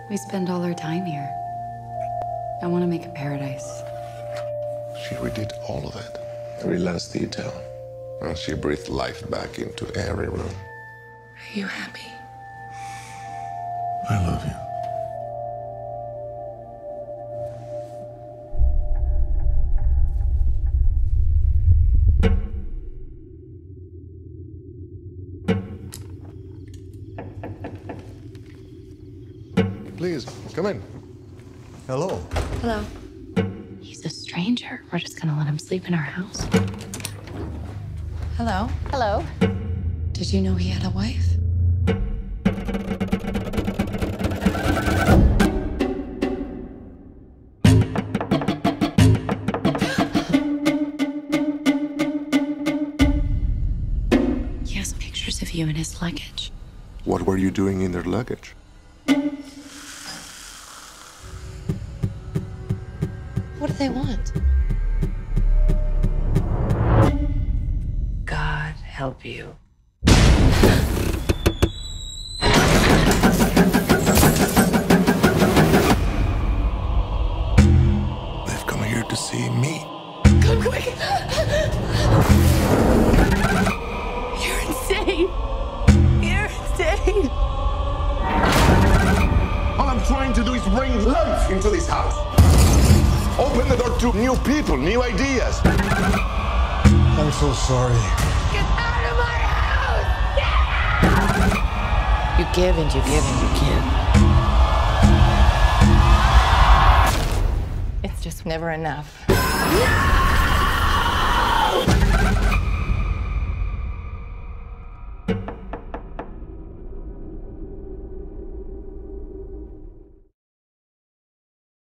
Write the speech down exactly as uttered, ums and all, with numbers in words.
We spend all our time here. I want to make a paradise. She redid all of it, every last detail. And she breathed life back into every room. Are you happy? I love you. Please, come in. Hello. Hello. He's a stranger. We're just gonna let him sleep in our house. Hello. Hello. Did you know he had a wife? He has pictures of you in his luggage. What were you doing in their luggage? What do they want? God help you. They've come here to see me. Come quick! You're insane! You're insane! All I'm trying to do is bring life into this house. Open the door to new people, new ideas. I'm so sorry. Get out of my house! Get out! You give and you give and you give. It's just never enough. No!